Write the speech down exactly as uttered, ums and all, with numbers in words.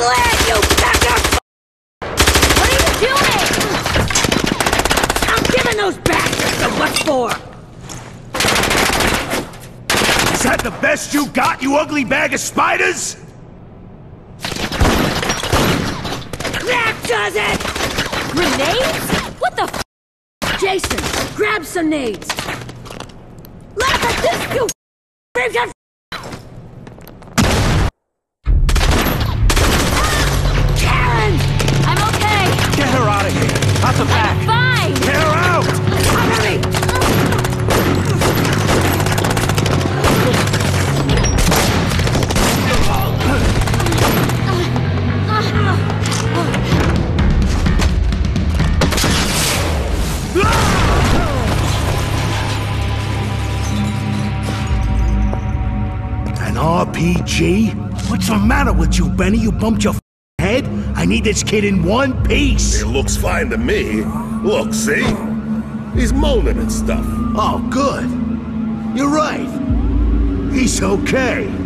glad you backed up! What are you doing? I'm giving those bastards the what for! Is that the best you got, you ugly bag of spiders? That does it! Grenades? What the f? Jason, grab some nades! Laugh at this, you f***ing Karen! I'm okay! Get her out of here! Out the back! I'm fine! Get her out! Cover me! An R P G? What's the matter with you, Benny? You bumped your head? I need this kid in one piece! It looks fine to me. Look, see? He's moaning and stuff. Oh, good. You're right. He's okay.